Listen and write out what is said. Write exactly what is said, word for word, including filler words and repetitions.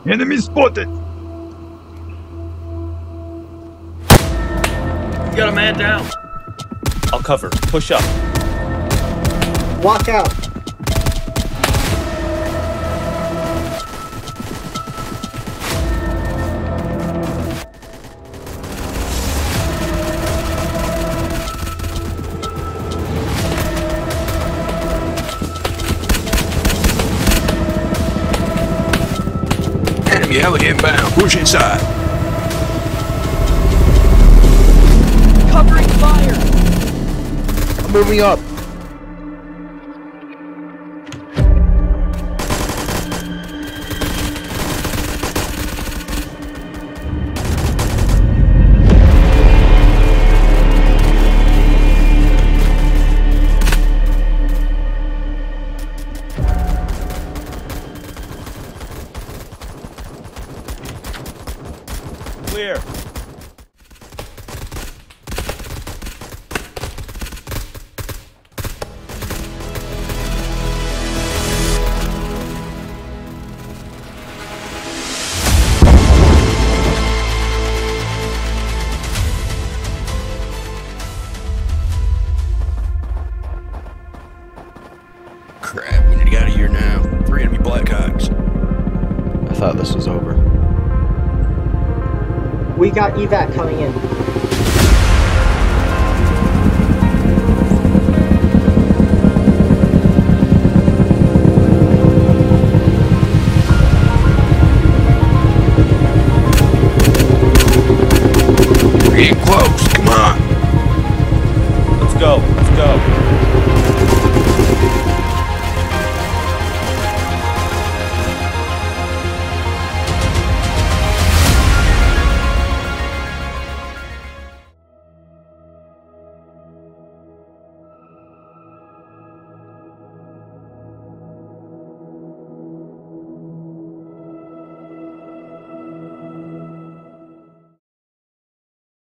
Enemy spotted! Got a man down. I'll cover. Push up. Walk out. Enemy heli inbound. Push inside. Covering fire. I'm moving up. Clear. Crap, we need to get out of here now. Three enemy Blackhawks. I thought this was over. We got evac coming in. We're getting close. Come on. Let's go.